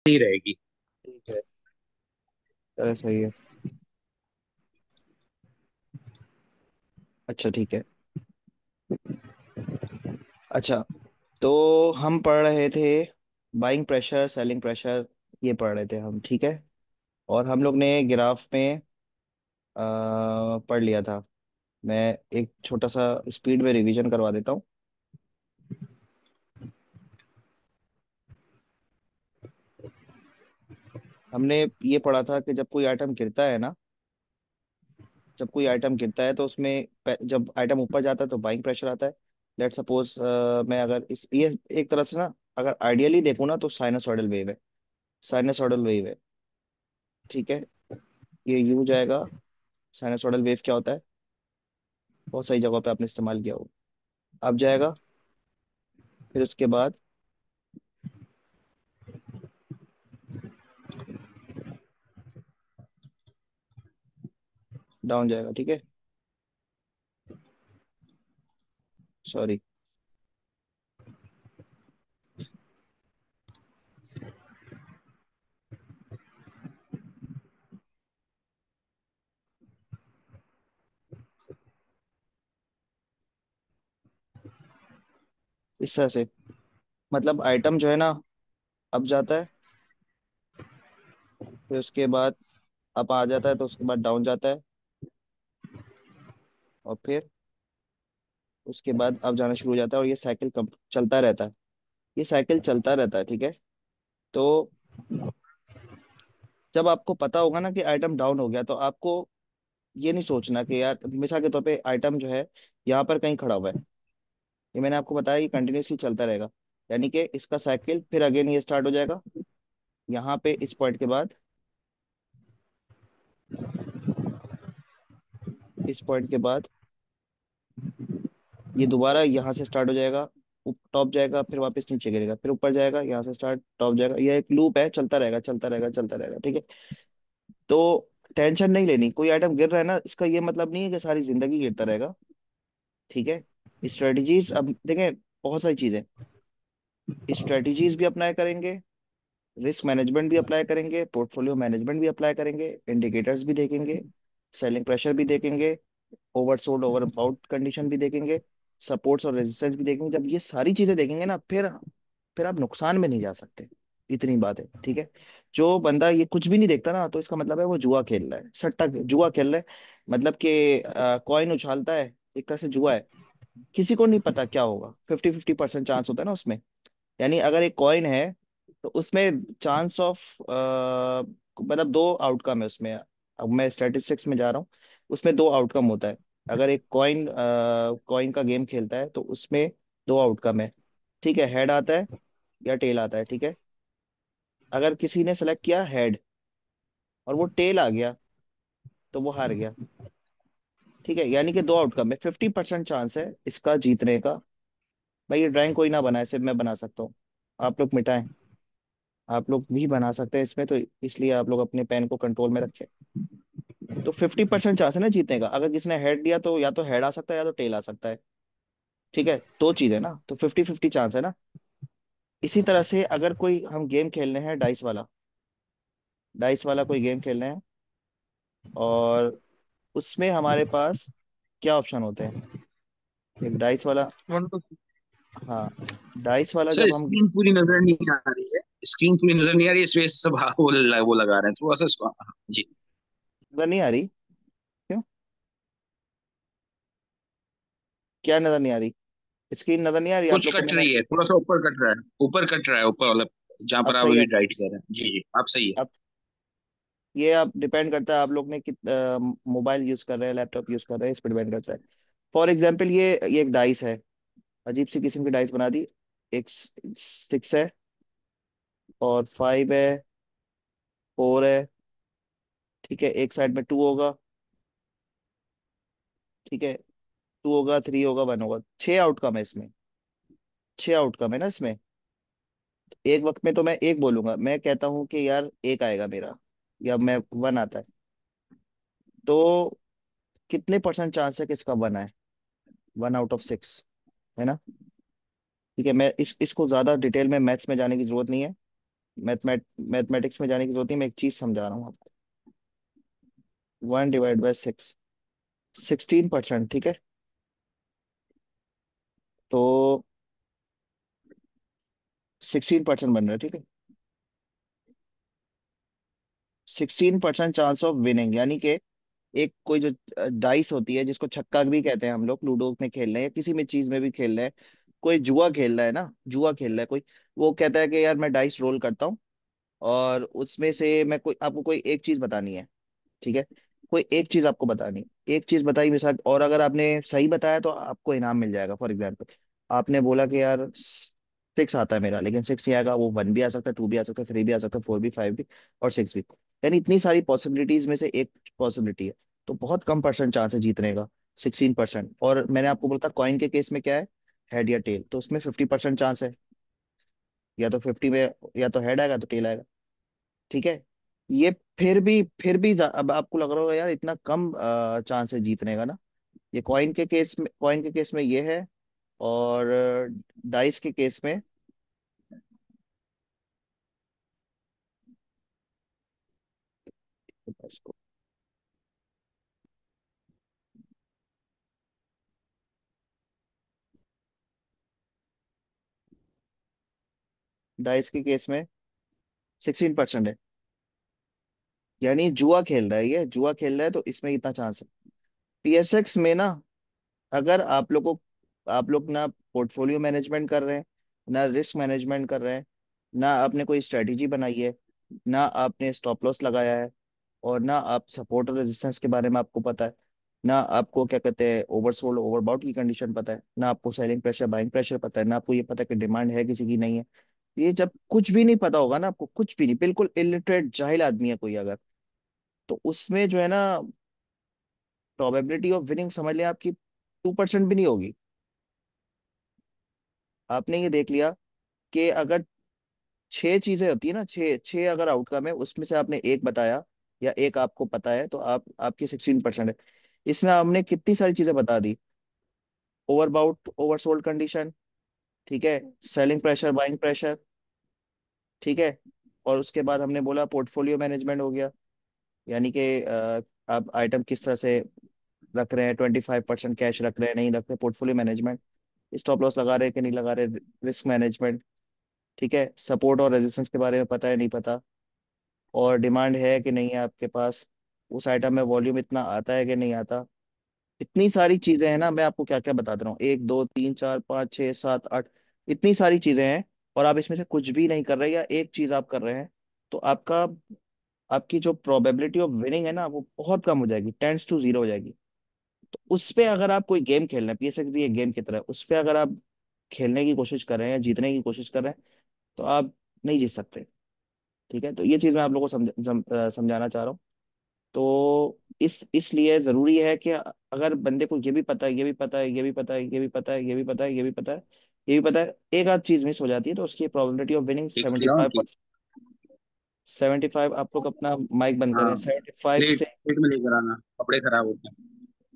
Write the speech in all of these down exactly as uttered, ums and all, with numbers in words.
ही रहेगी। ठीक है। चलो सही है। अच्छा ठीक है। अच्छा, तो हम पढ़ रहे थे बाइंग प्रेशर सेलिंग प्रेशर, ये पढ़ रहे थे हम, ठीक है। और हम लोग ने ग्राफ में अ, पढ़ लिया था। मैं एक छोटा सा स्पीड में रिवीजन करवा देता हूँ। हमने ये पढ़ा था कि जब कोई आइटम गिरता है ना, जब कोई आइटम गिरता है तो उसमें पे- जब आइटम ऊपर जाता है तो बाइंग प्रेशर आता है। लेट सपोज मैं अगर इस ये एक तरह से ना, अगर आइडियली देखूँ ना तो साइनसॉइडल वेव है। साइनसॉइडल वेव है, ठीक है। ये यू जाएगा। साइनसॉइडल वेव क्या होता है, बहुत सही जगह पे आपने इस्तेमाल किया हो। अब जाएगा, फिर उसके बाद डाउन जाएगा, ठीक है। सॉरी। इस तरह से, मतलब आइटम जो है ना, अप जाता है, फिर उसके बाद अप आ जाता है, तो उसके बाद डाउन जाता है, और फिर उसके बाद अप जाना शुरू हो जाता है, और ये साइकिल कब चलता रहता है। ये साइकिल चलता रहता है, ठीक है। तो जब आपको पता होगा ना कि आइटम डाउन हो गया, तो आपको ये नहीं सोचना कि यार, मिसाल के तौर पे आइटम जो है यहाँ पर कहीं खड़ा हुआ है। ये मैंने आपको बताया, ये कंटिन्यूसली चलता रहेगा। यानी कि इसका साइकिल फिर अगेन ये स्टार्ट हो जाएगा यहाँ पे इस पॉइंट के बाद, इस पॉइंट के बाद ये दोबारा यहाँ से स्टार्ट हो जाएगा, टॉप जाएगा, फिर वापस नीचे गिरेगा, फिर ऊपर जाएगा, यहाँ से स्टार्ट टॉप जाएगा। ये एक लूप है, चलता रहेगा चलता रहेगा चलता रहेगा, ठीक है। तो टेंशन नहीं लेनी, कोई आइटम गिर रहा है ना, इसका ये मतलब नहीं है कि सारी जिंदगी गिरता रहेगा, ठीक है। स्ट्रेटजीज, अब देखें, बहुत सारी चीजें, स्ट्रेटजीज भी अप्लाई करेंगे, रिस्क मैनेजमेंट भी अप्लाई करेंगे, पोर्टफोलियो मैनेजमेंट भी अप्लाई करेंगे, इंडिकेटर्स भी देखेंगे, सेलिंग प्रेशर भी देखेंगे, ओवरसोल्ड ओवर बाउट कंडीशन भी देखेंगे, सपोर्ट्स और रेजिस्टेंस भी देखेंगे। जब ये सारी चीजें देखेंगे ना, फिर फिर आप नुकसान में नहीं जा सकते। इतनी बात है, ठीक है। जो बंदा ये कुछ भी नहीं देखता ना, तो इसका मतलब है वो जुआ खेल रहा है, सट्टा जुआ खेल रहा है। मतलब कि कॉइन उछालता है, एक तरह से जुआ है। किसी को नहीं पता क्या होगा, फिफ्टी फिफ्टी परसेंट चांस होता है ना उसमें। यानी अगर एक कॉइन है, तो उसमें चांस ऑफ, मतलब दो आउटकम है उसमें। अब मैं स्टैटिस्टिक्स में जा रहा हूँ, उसमें दो आउटकम होता है। अगर एक कॉइन कॉइन का गेम खेलता है तो उसमें दो आउटकम है, ठीक है। हेड आता है या टेल आता है, ठीक है। अगर किसी ने सेलेक्ट किया हेड और वो टेल आ गया, तो वो हार गया, ठीक है। यानी कि दो आउटकम है, फिफ्टी परसेंट चांस है इसका जीतने का। भाई ये ड्राइंग कोई ना बनाए, सिर्फ मैं बना सकता हूँ। आप लोग मिटाएं, आप लोग भी बना सकते हैं इसमें, तो इसलिए आप लोग अपने पेन को कंट्रोल में रखें। तो फिफ्टी परसेंट चांस है ना जीतने का। अगर किसी ने हेड दिया तो या तो हेड आ सकता है या तो टेल आ सकता है, ठीक है। दो चीजें ना, तो फिफ्टी फिफ्टी चांस है ना। इसी तरह से अगर कोई हम गेम खेल रहे हैं डाइस वाला, डाइस वाला कोई गेम खेल रहे हैं, और उसमें हमारे पास क्या ऑप्शन होते हैं। एक डाइस वाला, वन टू। हाँ, डाइस वाला सर जब हम, स्क्रीन पूरी नजर नहीं आ रही है, स्क्रीन पूरी नजर नहीं आ रही है, इस वजह से सब हाँ, वो ल- वो लगा रहे हैं थोड़ा सा इसको, हाँ, जी। नजर नहीं आ रही, क्यों, क्या नजर नहीं आ रही, स्क्रीन नजर नहीं आ रही आप कुछ लोग को कट मेरा। रही है, थोड़ा सा ऊपर कट रहा है, ऊपर कट रहा है, ऊपर वाला जहाँ अब पर आप सही अभी है। राइट कर रहे हैं, जी जी आप सही है। अब ये आप डिपेंड करता है आप लोग ने कित मोबाइल यूज कर रहे हैं, लैपटॉप यूज कर रहे हैं, इस पर डिपेंड करता है। फॉर एग्जाम्पल, ये ये एक डाइस है, अजीब सी किस्म की डाइस बना दी। एक सिक्स है, और फाइव है, फोर है, ठीक है। एक साइड में टू होगा, ठीक है। टू होगा, थ्री होगा, वन होगा, छह आउटकम है इसमें। छह आउटकम है ना इसमें। एक वक्त में तो मैं एक बोलूंगा, मैं कहता हूँ कि यार एक आएगा मेरा, या मैं वन आता है, तो कितने परसेंट चांस है कि इसका वन आए। वन आउट ऑफ सिक्स, है ना। ठीक है, मैं इस इसको ज्यादा डिटेल में मैथ्स में जाने की जरूरत नहीं है। मैथमेट मैथमेटिक्स में जाने की जरूरत नहीं, मैं एक चीज समझा रहा हूँ आपको। One divide by six, sixteen percent, ठीक है। तो सिक्सटीन परसेंट बन रहा है, ठीक है। Sixteen percent chance of winning, यानी कि एक कोई जो डाइस होती है, जिसको छक्का भी कहते हैं हम लोग, लूडो में खेल रहे हैं या किसी में चीज में भी खेल रहे हैं, कोई जुआ खेल रहा है ना, जुआ खेल रहा है कोई, वो कहता है कि यार मैं डाइस रोल करता हूँ, और उसमें से मैं कोई, आपको कोई एक चीज बतानी है, ठीक है। कोई एक चीज आपको बतानी है, एक चीज बताई मिसाल, और अगर आपने सही बताया तो आपको इनाम मिल जाएगा। फॉर एग्जाम्पल, आपने बोला कि यार सिक्स आता है मेरा, लेकिन सिक्स नहीं आएगा, वो वन भी आ सकता है, टू भी आ सकता है, थ्री भी आ सकता है, फोर भी, फाइव भी, और सिक्स भी। यानी इतनी सारी पॉसिबिलिटीज में से एक पॉसिबिलिटी है, तो बहुत कम परसेंट चांस है जीतने का, सिक्सटीन परसेंट। और मैंने आपको बोला था कॉइन के केस में क्या है, हेड या टेल, तो उसमें फिफ्टी परसेंट चांस है, या तो फिफ्टी में या तो हेड आएगा तो टेल आएगा, ठीक है। ये फिर भी फिर भी जा- अब आपको लग रहा होगा यार इतना कम चांस है जीतने का ना। ये कॉइन के केस में कॉइन के केस में ये है, और डाइस के केस में, डाइस के केस में सिक्सटीन परसेंट है। यानी जुआ खेल रहा है, ये जुआ खेल रहा है, तो इसमें इतना चांस है। पीएसएक्स में ना, अगर आप लोग को, आप लोग ना पोर्टफोलियो मैनेजमेंट कर रहे हैं, ना रिस्क मैनेजमेंट कर रहे हैं, ना आपने कोई स्ट्रेटेजी बनाई है, ना आपने स्टॉप लॉस लगाया है, और ना आप सपोर्ट और रेजिस्टेंस के बारे में आपको पता है, ना आपको क्या कहते हैं ओवरसोल्ड ओवरबॉट की कंडीशन पता है, ना आपको सेलिंग प्रेशर बाइंग प्रेशर पता है, ना आपको ये पता है कि डिमांड है किसी की नहीं है। ये जब कुछ भी नहीं पता होगा ना आपको, कुछ भी नहीं, बिल्कुल इलिटरेट जाहिल आदमी है कोई अगर, तो उसमें जो है ना, प्रोबेबिलिटी ऑफ विनिंग समझ लिया आपकी टू परसेंट भी नहीं होगी। आपने ये देख लिया कि अगर छह चीजें होती है ना, छह छह अगर आउटकम है, उसमें से आपने एक बताया या एक आपको पता है, तो आप आपकी सिक्सटीन परसेंट है। इसमें आपने कितनी सारी चीजें बता दी, ओवरबाउट ओवरसोल्ड कंडीशन, ठीक है, सेलिंग प्रेशर बाइंग प्रेशर, ठीक है, और उसके बाद हमने बोला पोर्टफोलियो मैनेजमेंट हो गया, यानी कि अ, आप आइटम किस तरह से रख रहे हैं, ट्वेंटी फाइव परसेंट कैश रख रहे हैं नहीं रख रहे, पोर्टफोलियो मैनेजमेंट, स्टॉप लॉस लगा रहे हैं कि नहीं लगा रहे, रिस्क मैनेजमेंट, ठीक है, सपोर्ट और रेजिस्टेंस के बारे में पता है नहीं पता, और डिमांड है कि नहीं है आपके पास, उस आइटम में वॉल्यूम इतना आता है कि नहीं आता। इतनी सारी चीजें हैं ना, मैं आपको क्या क्या बता रहा हूँ, एक दो तीन चार पाँच छः सात आठ, इतनी सारी चीजें हैं, और आप इसमें से कुछ भी नहीं कर रहे या एक चीज आप कर रहे हैं, तो आपका आपकी जो प्रोबेबिलिटी ऑफ विनिंग है ना, वो बहुत कम हो जाएगी, टेंस टू जीरो हो जाएगी। तो उस पे अगर आप कोई गेम खेल रहे हैं, पीएसएक्स भी एक गेम की तरह है, उस पे अगर आप खेलने की कोशिश कर रहे हैं या जीतने की कोशिश कर रहे हैं, तो आप नहीं जीत सकते, ठीक है। तो ये चीज मैं आप लोगों को समझ, सम, अ, समझाना चाह रहा हूँ। तो इस इसलिए जरूरी है कि अगर बंदे को ये भी पता है, ये भी पता है, ये भी पता है, ये भी पता है, ये भी पता है, ये भी पता है, ये भी पता है, एक आध चीज मिस हो जाती है, तो उसकी प्रोबेबिलिटी ऑफ विनिंग एक सेवेंटी खिलाऊं फाइव कि सेवेंटी फाइव। आप लोग अपना माइक बंद हाँ, करें, सेवेंटी फाइव प्लेट से प्लेट में लेकर आना, कपड़े खराब होते हैं।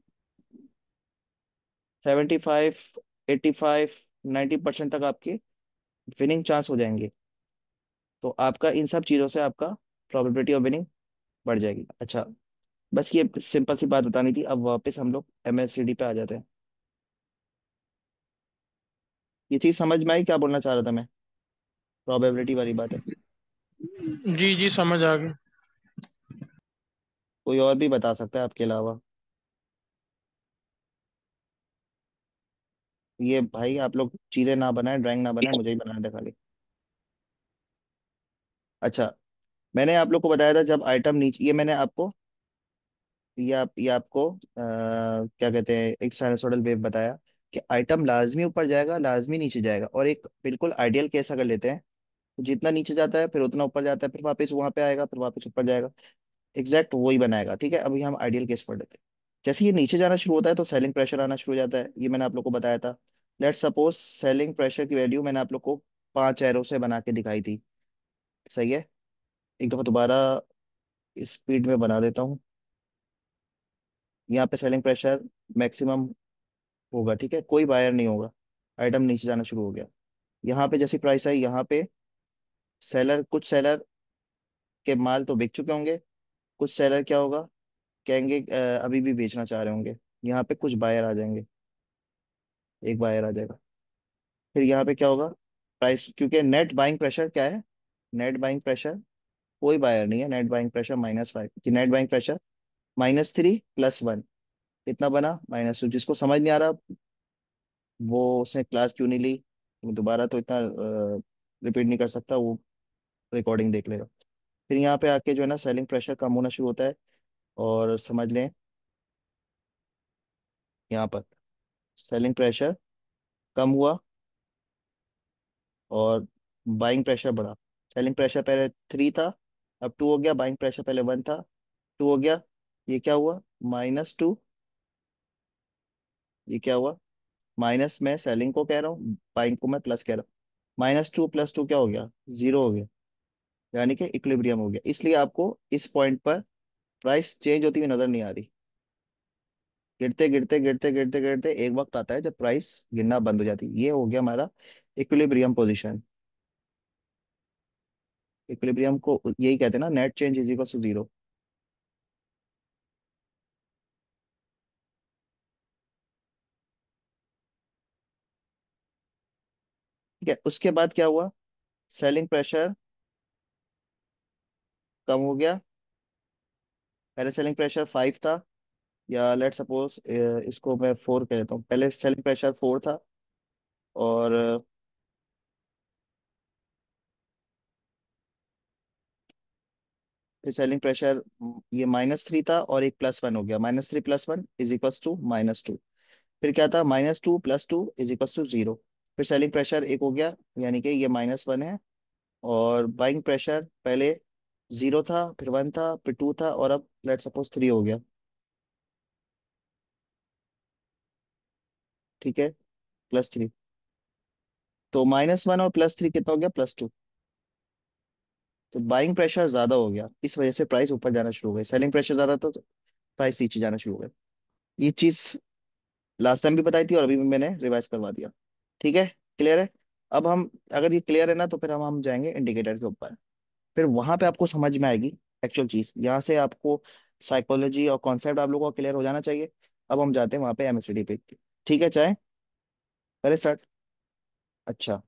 Seventy five, eighty five, ninety percent तक आपकी विनिंग चांस हो जाएंगे। तो आपका इन सब चीज़ों से आपका प्रोबेबिलिटी ऑफ विनिंग बढ़ जाएगी। अच्छा, बस ये सिंपल सी बात बतानी थी। अब वापस हम लोग एमएससीडी पे आ जाते हैं। ये चीज़ समझ में आई क्या बोलना चाह रहा था मैं, प्रोबेबिलिटी वाली बात है। जी जी समझ आ गई। कोई और भी बता सकता है आपके अलावा? ये भाई आप लोग चीज़ें ना बनाए, ड्राइंग ना बनाए, मुझे ही बनाने दे खाली। अच्छा, मैंने आप लोग को बताया था जब आइटम नीचे, ये मैंने आपको, ये आप ये आपको आ, क्या कहते हैं, एक साइनसोइडल वेव बताया कि आइटम लाजमी ऊपर जाएगा, लाजमी नीचे जाएगा, और एक बिल्कुल आइडियल केस अगर लेते हैं, तो जितना नीचे जाता है फिर उतना ऊपर जाता है, फिर वापस वहां पे आएगा, फिर वापस ऊपर जाएगा, एग्जैक्ट वही बनाएगा, ठीक है। अभी हम आइडियल केस पढ़ लेते हैं। जैसे ये नीचे जाना शुरू होता है तो सेलिंग प्रेशर आना शुरू हो जाता है, ये मैंने आप लोग को बताया था। लेट सपोज सेलिंग प्रेशर की वैल्यू मैंने आप लोग को पांच एरो से बना के दिखाई थी, सही है। एक दफा दोबारा स्पीड में बना देता हूँ। यहाँ पे सेलिंग प्रेशर मैक्सिमम होगा, ठीक है, कोई बायर नहीं होगा, आइटम नीचे जाना शुरू हो गया। यहाँ पे जैसी प्राइस आई, यहाँ पे सेलर, कुछ सेलर के माल तो बिक चुके होंगे, कुछ सेलर क्या होगा, कहेंगे अ, अभी भी बेचना चाह रहे होंगे। यहाँ पे कुछ बायर आ जाएंगे, एक बायर आ जाएगा। फिर यहाँ पे क्या होगा, प्राइस, क्योंकि नेट बाइंग प्रेशर क्या है, नेट बाइंग प्रेशर, कोई बायर नहीं है, net buying pressure minus five, कि net buying pressure minus three plus one, कितना बना, माइनस टू। जिसको समझ नहीं आ रहा वो उसने क्लास क्यों नहीं ली, मैं दोबारा तो इतना रिपीट नहीं कर सकता, वो रिकॉर्डिंग देख लेगा। फिर यहाँ पे आके जो है ना सेलिंग प्रेशर कम होना शुरू होता है, और समझ लें यहाँ पर सेलिंग प्रेशर कम हुआ और बाइंग प्रेशर बढ़ा। सेलिंग प्रेशर पहले थ्री था, अब टू हो गया, बाइंग प्रेशर पहले वन था, टू हो गया, ये क्या हुआ, माइनस टू, ये क्या हुआ, माइनस में सेलिंग को कह रहा हूँ, बाइंग को मैं प्लस कह रहा हूँ, माइनस टू प्लस टू क्या हो गया, जीरो हो गया, यानी कि इक्विलिब्रियम हो गया। इसलिए आपको इस पॉइंट पर प्राइस चेंज होती हुई नजर नहीं आ रही। गिरते गिरते गिरते गिरते गिरते एक वक्त आता है जब प्राइस गिरना बंद हो जाती है, ये हो गया हमारा इक्विलिब्रियम पोजीशन। इक्विलिब्रियम को यही कहते हैं ना, net change is equal to zero. ठीक है, उसके बाद क्या हुआ, सेलिंग प्रेशर कम हो गया। पहले सेलिंग प्रेशर फाइव था, या लेट सपोज इसको मैं फोर कह देता हूँ, पहले सेलिंग प्रेशर फोर था, और अ, फिर सेलिंग प्रेशर ये माइनस थ्री था और एक प्लस वन हो गया, minus three plus one is equal to minus two. फिर क्या था, minus two plus two is equal to zero. फिर सेलिंग प्रेशर एक हो गया, यानी कि ये माइनस वन है, और बाइंग प्रेशर पहले जीरो था, फिर वन था, फिर टू था, और अब लेट सपोज थ्री हो गया। ठीक है, प्लस थ्री, तो माइनस वन और प्लस थ्री कितना हो गया, प्लस टू। तो बाइंग प्रेशर ज्यादा हो गया, इस वजह से प्राइस ऊपर जाना शुरू हो गई, सेलिंग प्रेशर ज्यादा था तो प्राइस नीचे जाना शुरू हो गया। ये चीज लास्ट टाइम भी बताई थी और अभी भी मैंने रिवाइज करवा दिया। ठीक है, क्लियर है। अब हम, अगर ये क्लियर है ना, तो फिर हम हम जाएंगे इंडिकेटर के ऊपर। फिर वहां पे आपको समझ में आएगी एक्चुअल चीज, यहाँ से आपको साइकोलॉजी और कॉन्सेप्ट आप लोगों को क्लियर हो जाना चाहिए। अब हम जाते हैं वहां पे एमएससीडी पे। ठीक है, चाहे पहले स्टार्ट। अच्छा,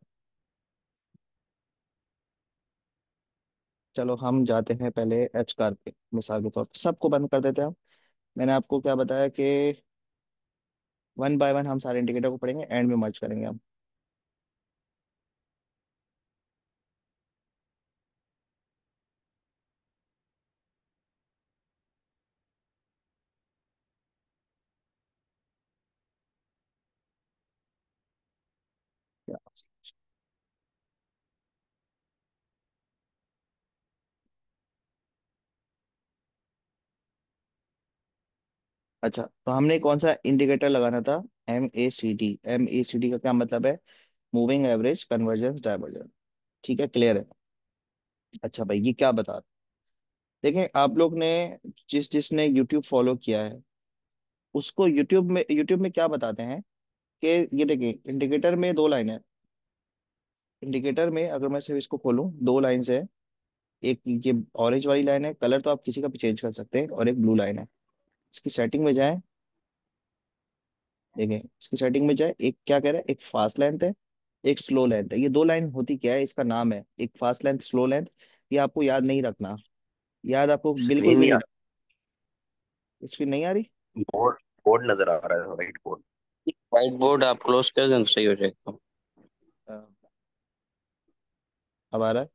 चलो हम जाते हैं पहले एच कार पे, मिसाल के तौर पर सबको बंद कर देते हैं हम। मैंने आपको क्या बताया कि वन बाय वन हम सारे इंडिकेटर को पढ़ेंगे, एंड में मर्ज करेंगे हम। अच्छा, तो हमने कौन सा इंडिकेटर लगाना था, M A C D. M A C D का क्या मतलब है, मूविंग एवरेज कन्वर्जेंस डाइवर्जेंस। ठीक है, क्लियर है। अच्छा भाई, ये क्या बता, देखें आप लोग ने, जिस जिसने यूट्यूब फॉलो किया है उसको यूट्यूब में, यूट्यूब में क्या बताते हैं कि ये देखिए इंडिकेटर में दो लाइन है। इंडिकेटर में अगर मैं सिर्फ इसको खोलूं, दो लाइन है, एक ये ऑरेंज वाली लाइन है, कलर तो आप किसी का भी चेंज कर सकते हैं, और एक ब्लू लाइन है। इसकी सेटिंग में जाएं, देखें इसकी सेटिंग में जाए, एक क्या कह रहा है, एक फास्ट लेंथ है, एक स्लो लेंथ है। ये दो लाइन होती क्या है, इसका नाम है, एक फास्ट लेंथ, स्लो लेंथ। ये आपको याद नहीं रखना, याद आपको बिल्कुल स्क्रीन भी नहीं नहीं आ रखना। स्क्रीन नहीं आ रही। बोर्ड बोर्ड नजर आ रहा है, व्हाइट बोर्ड। व्हाइट बोर्ड आप क्लोज कर दें तो सही हो जाएगा। हाँ, अब आ रहा है।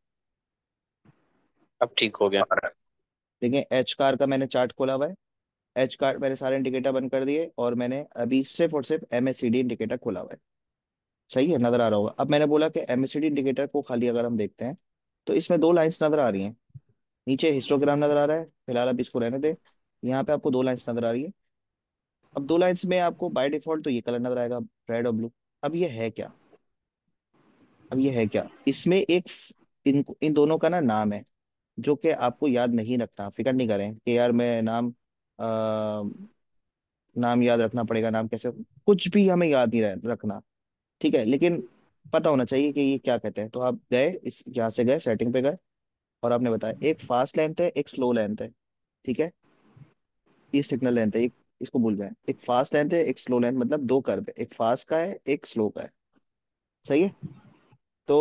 अब ठीक हो गया। आ रहा देखें एच कार का मैंने चार्ट खोला हुआ है, एच कार मैंने सारे इंडिकेटर बंद कर दिए, और मैंने अभी सिर्फ और सिर्फ एमएससीडी इंडिकेटर खोला हुआ है। सही है, नजर आ रहा होगा। अब मैंने बोला कि एमएससीडी इंडिकेटर को खाली अगर हम देखते हैं, तो इसमें दो लाइंस नजर आ रही हैं। नीचे हिस्टोग्राम नजर आ रहा है, फिलहाल अब इसको रहने दें। यहाँ पे आपको दो लाइंस नजर आ रही है। अब दो लाइंस में आपको बाय डिफॉल्ट तो ये कलर नजर आएगा, रेड और ब्लू। अब ये है क्या, अब ये है क्या, इसमें एक, इन इन दोनों का ना नाम है, जो कि आपको याद नहीं रखना, फिक्र नहीं करें कि यार मैं नाम, आ, नाम याद रखना पड़ेगा, नाम कैसे, कुछ भी हमें याद नहीं रह- रखना। ठीक है, लेकिन पता होना चाहिए कि ये क्या कहते हैं। तो आप गए, इस यहाँ से गए, सेटिंग पे गए, और आपने बताया एक फास्ट लेंथ है, एक स्लो लेंथ है। ठीक है, ये सिग्नल लेंथ है, एक इसको भूल जाए। एक फास्ट लेंथ है, एक स्लो लेंथ, मतलब दो कर्व है, एक फास्ट का है, एक स्लो का है। सही है। तो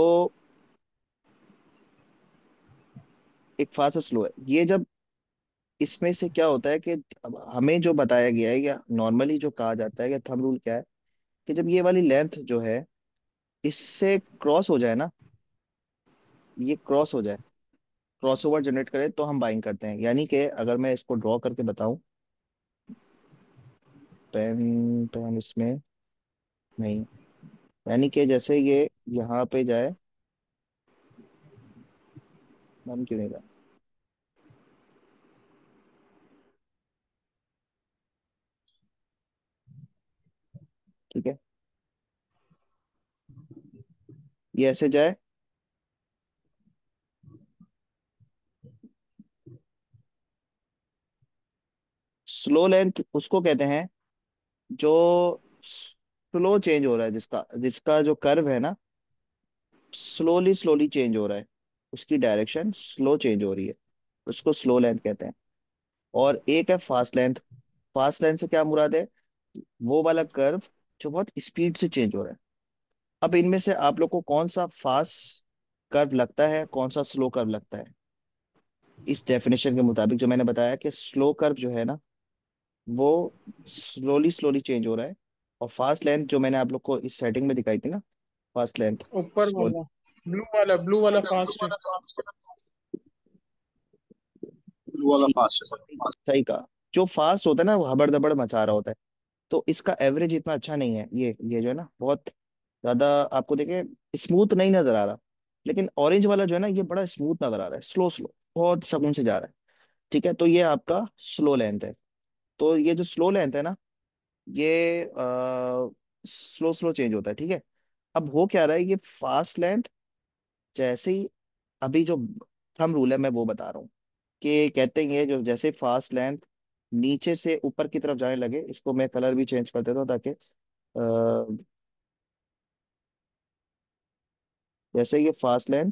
एक फास्ट और स्लो है, ये जब इसमें से क्या होता है कि अब हमें जो बताया गया है या नॉर्मली जो कहा जाता है, या थंब रूल क्या है, कि जब ये वाली लेंथ जो है इससे क्रॉस हो जाए ना, ये क्रॉस हो जाए, क्रॉसओवर जनरेट करे, तो हम बाइंग करते हैं। यानी कि अगर मैं इसको ड्रॉ करके बताऊं, पेन पेन इसमें नहीं, यानी कि जैसे ये यहाँ पे जाए, मन क्यों नहीं रहा, ठीक है, ये ऐसे जाए, स्लो लेंथ उसको कहते हैं जो स्लो चेंज हो रहा है, जिसका जिसका जो कर्व है ना, स्लोली स्लोली चेंज हो रहा है, उसकी डायरेक्शन स्लो चेंज हो रही है, उसको स्लो लेंथ कहते हैं। और एक है फास्ट लेंथ। फास्ट लेंथ से क्या मुराद है, वो वाला कर्व जो बहुत स्पीड से चेंज हो रहा है। अब इनमें से आप लोग को कौन सा फास्ट कर्व लगता है, कौन सा स्लो कर्व लगता है? इस डेफिनेशन के मुताबिक जो मैंने बताया कि स्लो कर्व जो है ना, वो स्लोली स्लोली चेंज हो रहा है। और फास्ट लेंथ जो मैंने आप लोग को इस सेटिंग में दिखाई थी ना, फास्ट लेंथ ऊपर स्लो, वाला ब्लू वाला ब्लू वाला फास्ट है। ब्लू वाला फास्ट है सर। सही कहा। जो फास्ट होता है ना, वो हबड़ दबड़ मचा रहा होता है, तो इसका एवरेज इतना अच्छा नहीं है। ये ये जो है ना, बहुत ज्यादा आपको देखे स्मूथ नहीं नजर आ रहा। लेकिन ऑरेंज वाला जो है ना, ये बड़ा स्मूथ नजर आ रहा है, स्लो स्लो, बहुत सुकून से जा रहा है। ठीक है, तो ये आपका स्लो लेंथ है। तो ये जो स्लो लेंथ है ना, ये स्लो स्लो चेंज होता है। ठीक है। अब हो क्या रहा है, ये फास्ट लेंथ जैसे ही, अभी जो थंब रूल है मैं वो बता रहा हूँ, कि कहते हैं ये जो जैसे फास्ट लेंथ नीचे से ऊपर की तरफ जाने लगे, इसको मैं कलर भी चेंज कर देता हूँ ताकि अ, जैसे ये fast length,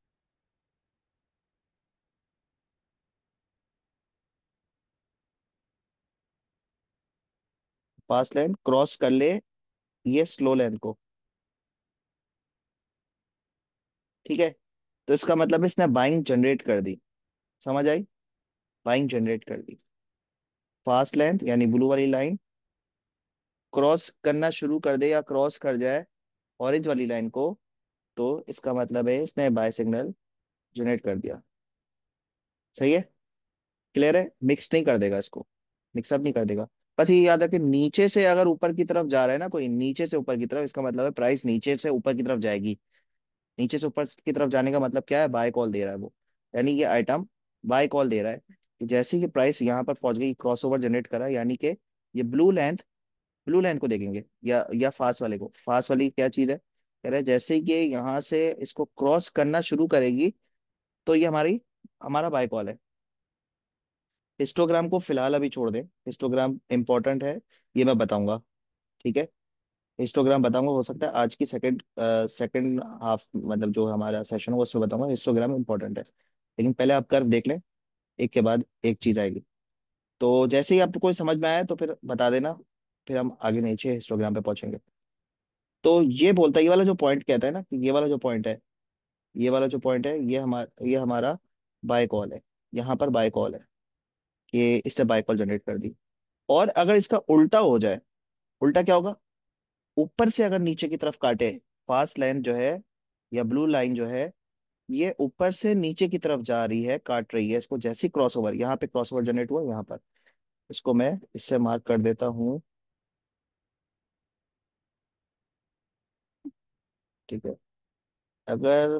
fast length cross कर ले ये स्लो लेंथ को। ठीक है, तो इसका मतलब है इसने बाइंग जनरेट कर दी। समझ आई? बाइंग जनरेट कर दी। फास्ट लेंथ यानी ब्लू वाली लाइन क्रॉस करना शुरू कर दे या क्रॉस कर जाए ऑरेंज वाली लाइन को, तो इसका मतलब है इसने बाय सिग्नल जनरेट कर दिया। सही है? क्लियर है? मिक्स नहीं कर देगा इसको, मिक्सअप नहीं कर देगा। बस ये याद रखे, नीचे से अगर ऊपर की तरफ जा रहा है ना कोई, नीचे से ऊपर की तरफ, इसका मतलब है प्राइस नीचे से ऊपर की तरफ जाएगी। नीचे से ऊपर की तरफ जाने का मतलब क्या है, बाय कॉल दे रहा है वो। यानी ये आइटम बाय कॉल दे रहा है कि जैसे ही प्राइस यहाँ पर पहुंच गई, क्रॉसओवर जनरेट करा, यानी कि ये ब्लू लेंथ, ब्लू लेंथ को देखेंगे या या फास्ट वाले को। फास्ट वाली क्या चीज़ है, कह रहे हैं जैसे ही ये यहाँ से इसको क्रॉस करना शुरू करेगी, तो ये हमारी हमारा बाय कॉल है। हिस्टोग्राम को फिलहाल अभी छोड़ दें, हिस्टोग्राम इंपॉर्टेंट है, ये मैं बताऊंगा। ठीक है, हिस्टोग्राम बताऊंगा, हो सकता है आज की सेकंड सेकंड हाफ, मतलब जो हमारा सेशन होगा उसमें बताऊंगा, हिस्टोग्राम इंपॉर्टेंट है। लेकिन पहले आप कर्व देख लें, एक के बाद एक चीज आएगी। तो जैसे ही आपको कोई समझ में आया तो फिर बता देना, फिर हम आगे नीचे हिस्टोग्राम पे पहुंचेंगे। तो ये बोलता है, ये वाला जो पॉइंट कहता है ना, कि ये वाला जो पॉइंट है, ये वाला जो पॉइंट है, ये हमारा ये हमारा बाय कॉल है। यहाँ पर बाय कॉल है कि इससे बाय कॉल जनरेट कर दी। और अगर इसका उल्टा हो जाए, उल्टा क्या होगा, ऊपर से अगर नीचे की तरफ काटे, फास्ट लाइन जो है या ब्लू लाइन जो है, ये ऊपर से नीचे की तरफ जा रही है, काट रही है इसको, जैसी क्रॉस ओवर, यहाँ पे क्रॉस ओवर जनरेट हुआ यहाँ पर, इसको मैं इससे मार्क कर देता हूँ। ठीक है, अगर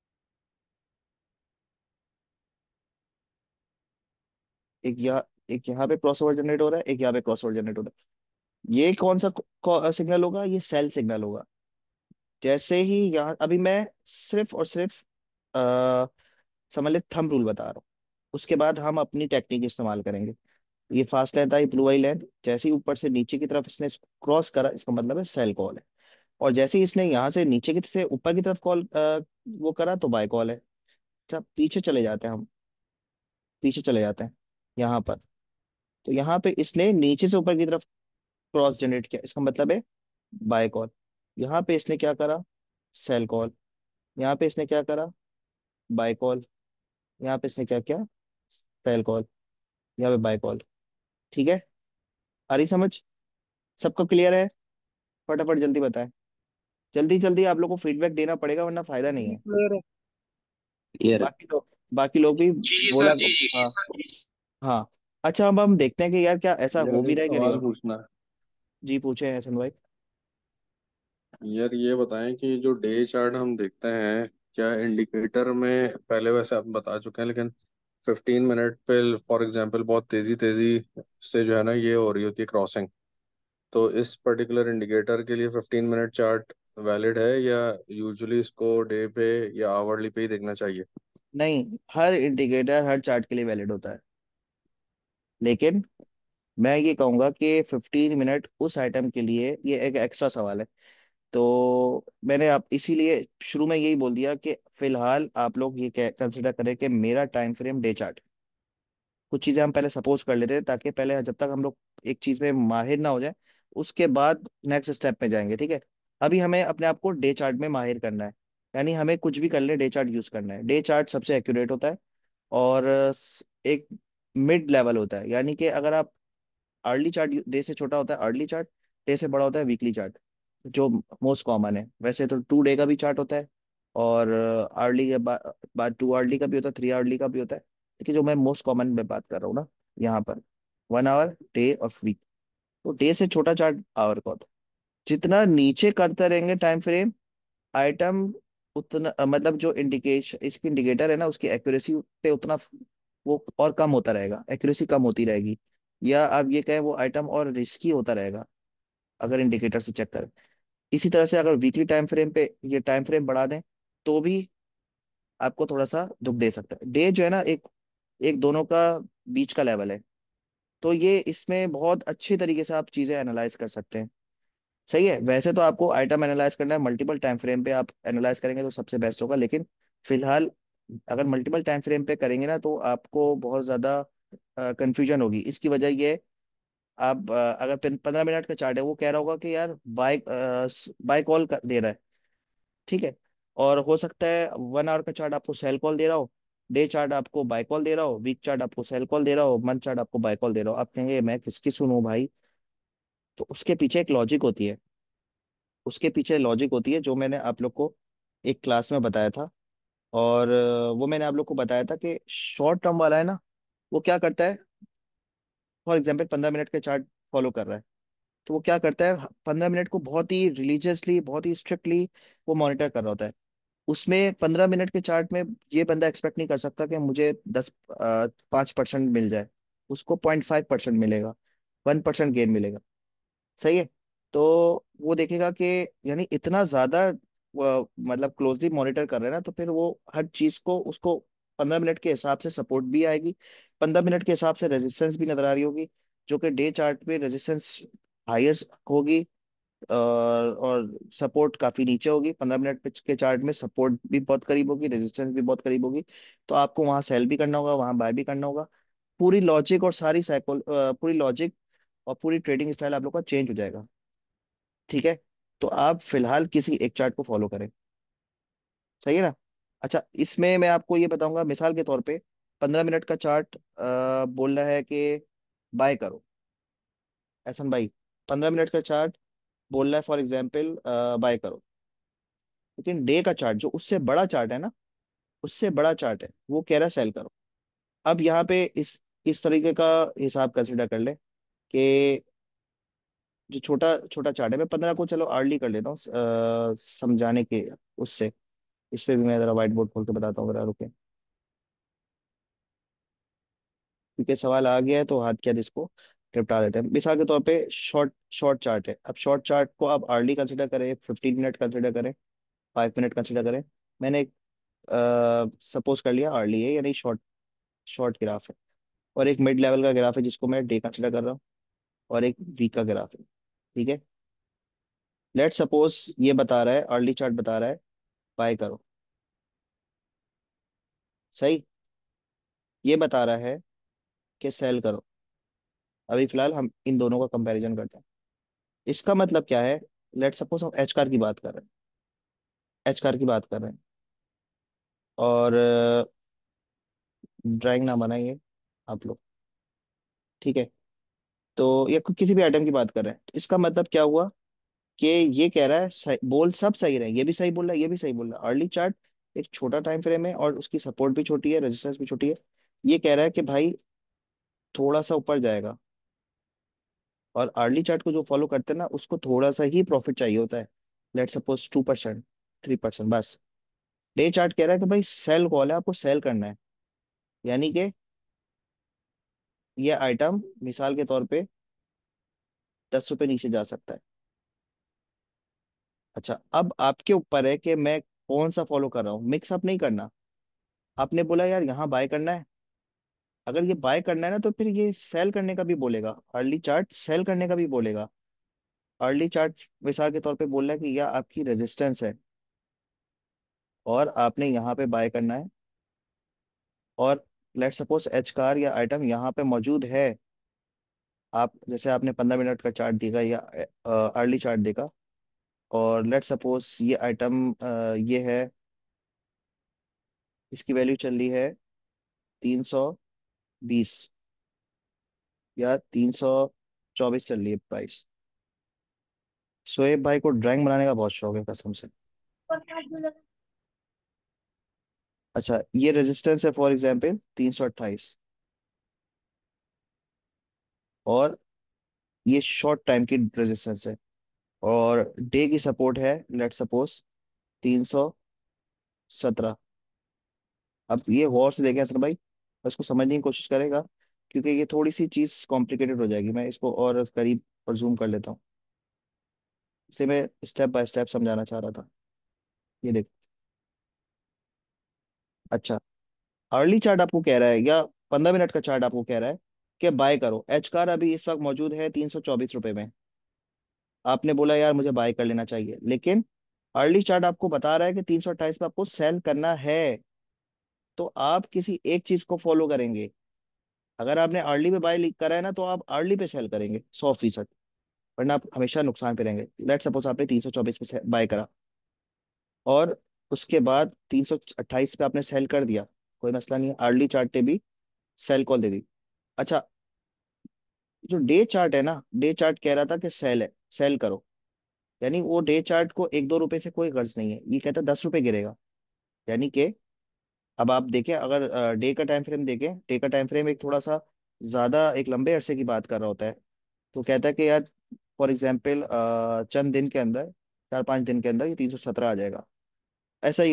एक यहाँ एक यहाँ पे क्रॉस ओवर जनरेट हो रहा है, एक यहाँ पे क्रॉस ओवर जनरेट हो रहा है, ये कौन सा सिग्नल होगा, ये सेल सिग्नल होगा। जैसे ही यहाँ, अभी मैं सिर्फ और सिर्फ आ, समझ ले थंब रूल बता रहा हूँ, उसके बाद हम अपनी टेक्निक इस्तेमाल करेंगे। ये फास्ट लेंथ आई, ब्लू वाली लेंथ, जैसे ही ऊपर से नीचे की तरफ इसने क्रॉस करा, इसका मतलब है सेल कॉल है। और जैसे ही इसने यहाँ से नीचे की से ऊपर की तरफ कॉल वो करा तो बाय कॉल है। अच्छा पीछे चले जाते हैं हम, पीछे चले जाते हैं यहाँ पर। तो यहाँ पे इसने नीचे से ऊपर की तरफ क्रॉस जनरेट किया, इसका मतलब है बाय कॉल। यहाँ पे इसने क्या करा, सेल कॉल। यहाँ पे इसने क्या करा, बाय कॉल। यहाँ पे इसने क्या किया, सेल कॉल। यहाँ पे बाय कॉल। ठीक है, आ रही समझ, सबको क्लियर है? फटाफट जल्दी बताएं, जल्दी जल्दी आप लोग को फीडबैक देना पड़ेगा वरना फायदा नहीं है। क्लियर है। क्लियर है। बाकी लोग बाकी लोग भी जी जी बोला। सर, जी जी जी हाँ सर। हाँ। अच्छा अब हम देखते हैं कि यार क्या ऐसा हो यार भी एक रहा है कि नहीं सवाल हो। पूछना है। जी पूछे हैं हसन भाई। यार ये बताएं कि जो डे चार्ट हम देखते हैं, क्या इंडिकेटर में, पहले वैसे आप बता चुके हैं, लेकिन फिफ्टीन मिनट पे फॉर एग्जांपल बहुत तेजी तेजी से जो है ना ये हो रही होती है क्रॉसिंग, तो इस पर्टिकुलर इंडिकेटर के लिए फिफ्टीन मिनट चार्ट वैलिड है, या यूजुअली इसको डे पे या आवरली पे ही देखना चाहिए? नहीं, हर इंडिकेटर हर चार्ट के लिए वैलिड होता है, लेकिन मैं ये कहूंगा कि फिफ्टीन मिनट उस आइटम के लिए ये एक एक्स्ट्रा सवाल है। तो मैंने आप इसीलिए शुरू में यही बोल दिया कि फिलहाल आप लोग ये कंसिडर करें कि मेरा टाइम फ्रेम डे चार्ट। कुछ चीज़ें हम पहले सपोज कर लेते हैं ताकि पहले जब तक हम लोग एक चीज़ में माहिर ना हो जाए उसके बाद नेक्स्ट स्टेप में जाएंगे, ठीक है। अभी हमें अपने आप को डे चार्ट में माहिर करना है, यानी हमें कुछ भी कर ले डे चार्ट यूज़ करना है। डे चार्ट सबसे एक्यूरेट होता है और स- एक मिड लेवल होता है, यानी कि अगर आप अर्ली चार्ट, डे से छोटा होता है अर्ली चार्ट, डे से बड़ा होता है वीकली चार्ट, जो मोस्ट कॉमन है। वैसे तो टू डे का भी चार्ट होता है और अर्ली के बाद बाद टू अर्ली का भी होता है, थ्री अर्ली का भी होता है, लेकिन जो मैं मोस्ट कॉमन में बात कर रहा हूँ ना यहाँ पर, वन आवर, डे और वीक। तो डे से छोटा चार्ट आवर का होता है। जितना नीचे करते रहेंगे टाइम फ्रेम आइटम, उतना अ, मतलब जो इंडिकेशन इसकी इंडिकेटर है ना उसकी एक्यूरेसी पे उतना वो और कम होता रहेगा, एक्यूरेसी कम होती रहेगी, या आप ये कहें वो आइटम और रिस्की होता रहेगा अगर इंडिकेटर से चेक करें। इसी तरह से अगर वीकली टाइम फ्रेम पे ये टाइम फ्रेम बढ़ा दें तो भी आपको थोड़ा सा दुख दे सकता है। डे जो है ना एक एक दोनों का बीच का लेवल है, तो ये इसमें बहुत अच्छे तरीके से आप चीज़ें एनालाइज कर सकते हैं। सही है, वैसे तो आपको आइटम एनालाइज करना है मल्टीपल टाइम फ्रेम पे, आप एनालाइज करेंगे तो सबसे बेस्ट होगा, लेकिन फिलहाल अगर मल्टीपल टाइम फ्रेम पे करेंगे ना तो आपको बहुत ज़्यादा कंफ्यूजन होगी। इसकी वजह ये है, आप अ, अगर पंद्रह मिनट का चार्ट है वो कह रहा होगा कि यार बाय बाय कॉल दे रहा है, ठीक है। और हो सकता है वन आवर का चार्ट आपको सेल कॉल दे रहा हो, डे चार्ट आपको बाय कॉल दे रहा हो, वीक चार्ट आपको सेल कॉल दे रहा हो, मंथ चार्ट आपको बाय कॉल दे रहा हो। आप कहेंगे मैं किसकी सुनूं भाई, तो उसके पीछे एक लॉजिक होती है, उसके पीछे लॉजिक होती है जो मैंने आप लोग को एक क्लास में बताया था। और अ, वो मैंने आप लोग को बताया था कि शॉर्ट टर्म वाला है ना, वो क्या करता है, फॉर एग्जाम्पल पंद्रह मिनट का चार्ट फॉलो कर रहा है, तो वो क्या करता है पंद्रह मिनट को बहुत ही रिलीजियसली बहुत ही स्ट्रिक्टली वो मॉनिटर कर रहा होता है। उसमें पंद्रह मिनट के चार्ट में ये बंदा एक्सपेक्ट नहीं कर सकता कि मुझे दस पाँच परसेंट मिल जाए, उसको पॉइंट फाइव परसेंट मिलेगा, वन परसेंट गेन मिलेगा। सही है। तो वो देखेगा कि यानी इतना ज्यादा वो, मतलब क्लोजली मॉनिटर कर रहे हैं ना, तो फिर वो हर चीज को उसको पंद्रह मिनट के हिसाब से सपोर्ट भी आएगी, पंद्रह मिनट के हिसाब से रेजिस्टेंस भी नजर आ रही होगी, जो कि डे चार्ट पे रेजिस्टेंस हायर होगी और और सपोर्ट काफी नीचे होगी। पंद्रह मिनट पे- के चार्ट में सपोर्ट भी बहुत करीब होगी, रेजिस्टेंस भी बहुत करीब होगी। तो आपको वहाँ सेल भी करना होगा, वहाँ बाय भी करना होगा। पूरी लॉजिक और सारी साइकोल पूरी लॉजिक और पूरी ट्रेडिंग स्टाइल आप लोग का चेंज हो जाएगा, ठीक है। तो आप फिलहाल किसी एक चार्ट को फॉलो करें, सही है ना। अच्छा इसमें मैं आपको ये बताऊंगा मिसाल के तौर पे, पंद्रह मिनट का चार्ट बोल रहा है कि बाय करो, एहसन भाई, पंद्रह मिनट का चार्ट बोल रहा है फॉर एग्जाम्पल बाय करो, लेकिन डे का चार्ट जो उससे बड़ा चार्ट है ना, उससे बड़ा चार्ट है वो कह रहा है सेल करो। अब यहाँ पे इस इस तरीके का हिसाब कंसिडर कर ले कि जो छोटा छोटा चार्ट है, मैं पंद्रह को चलो अर्ली कर लेता हूँ अ, समझाने के उससे। इस पे भी मैं जरा व्हाइट बोर्ड खोल के बताता हूँ, जरा रुके, क्योंकि सवाल आ गया है तो हाथ क्या इसको निपटा देते हैं। मिसाल के तौर पे शॉर्ट शॉर्ट चार्ट है, अब शॉर्ट चार्ट को आप अर्ली कंसिडर करें, फिफ्टीन मिनट कंसिडर करें, फाइव मिनट कंसिडर करें। मैंने सपोज कर लिया अर्ली है, यानी शॉर्ट शॉर्ट ग्राफ है, और एक मिड लेवल का ग्राफ है जिसको मैं डे कंसिडर कर रहा हूँ, और एक वीक का ग्राफ है, ठीक है। लेट सपोज ये बता रहा है, अर्ली चार्ट बता रहा है बाय करो, सही। ये बता रहा है कि सेल करो। अभी फिलहाल हम इन दोनों का कंपैरिजन करते हैं। इसका मतलब क्या है? लेट सपोज हम एच कार की बात कर रहे हैं, एच कार की बात कर रहे हैं, और ड्राइंग ना बनाइए आप लोग, ठीक है। तो या किसी भी आइटम की बात कर रहे हैं, तो इसका मतलब क्या हुआ कि ये कह रहा है सही, बोल सब सही रहे, ये भी सही बोल रहा है, ये भी सही बोल रहा है। अर्ली चार्ट एक छोटा टाइम फ्रेम है और उसकी सपोर्ट भी छोटी है, रेजिस्टेंस भी छोटी है। ये कह रहा है कि भाई थोड़ा सा ऊपर जाएगा, और अर्ली चार्ट को जो फॉलो करते हैं ना उसको थोड़ा सा ही प्रॉफिट चाहिए होता है। Let suppose two percent, three percent, बस। डे चार्ट कह रहा है कि भाई सेल कॉल है, आपको सेल करना है, यानी कि ये आइटम मिसाल के तौर पे दस रुपये नीचे जा सकता है। अच्छा, अब आपके ऊपर है कि मैं कौन सा फॉलो कर रहा हूँ, मिक्स अप नहीं करना। आपने बोला यार यहाँ बाय करना है, अगर ये बाय करना है ना तो फिर ये सेल करने का भी बोलेगा, अर्ली चार्ट सेल करने का भी बोलेगा। अर्ली चार्ट मिसाल के तौर पे बोल रहा है कि यह आपकी रेजिस्टेंस है और आपने यहाँ पे बाय करना है, और लेट सपोज एच कार या आइटम यहाँ पे मौजूद है। आप जैसे आपने पंद्रह मिनट का चार्ट देगा या अर्ली चार्ट देगा, और लेट सपोज ये आइटम ये है, इसकी वैल्यू चल रही है तीन सौ बीस, या तीन सौ चौबीस चल रही है प्राइस। शोएब भाई को ड्राइंग बनाने का बहुत शौक है कसम से। अच्छा, ये रेजिस्टेंस है फॉर एग्जांपल तीन सौ अट्ठाईस, और ये शॉर्ट टाइम की रेजिस्टेंस है, और डे की सपोर्ट है लेट सपोज तीन सौ सत्रह। अब ये गौर से देखें असर भाई, और इसको समझने की कोशिश करेगा, क्योंकि ये थोड़ी सी चीज़ कॉम्प्लिकेटेड हो जाएगी। मैं इसको और करीब और जूम कर लेता हूँ, इसे मैं स्टेप बाय स्टेप समझाना चाह रहा था। ये देख, अच्छा, अर्ली चार्ट आपको कह रहा है, या पंद्रह मिनट का चार्ट आपको कह रहा है कि बाय करो। एच कार अभी इस वक्त मौजूद है तीन सौ चौबीस रुपये में। आपने बोला यार मुझे बाय कर लेना चाहिए, लेकिन अर्ली चार्ट आपको बता रहा है कि तीन सौ अट्ठाईस पे आपको सेल करना है। तो आप किसी एक चीज को फॉलो करेंगे। अगर आपने अर्ली पे बाय करा है ना तो आप अर्ली पे सेल करेंगे सौ फीसद, वरना आप हमेशा नुकसान पे रहेंगे। लेट सपोज आपने तीन सौ चौबीस पे बाय करा, और उसके बाद तीन सौ अट्ठाईस पे आपने सेल कर दिया, कोई मसला नहीं है, अर्ली चार्ट पे भी सेल कॉल दे दी। अच्छा, जो डे चार्ट है ना, डे चार्ट कह रहा था कि सेल है, सेल करो, यानी वो डे चार्ट को एक दो रुपए से कोई गर्ज नहीं है, ये कहता है दस रुपए गिरेगा। यानी कि अब आप देखें, अगर डे का टाइम फ्रेम देखें, डे का टाइम फ्रेम एक थोड़ा सा ज्यादा एक लंबे अरसे की बात कर रहा होता है। तो कहता है कि यार फॉर एग्जाम्पल चंद दिन के अंदर, चार पांच दिन के अंदर ये तीन सौ सत्रह आ जाएगा, ऐसा ही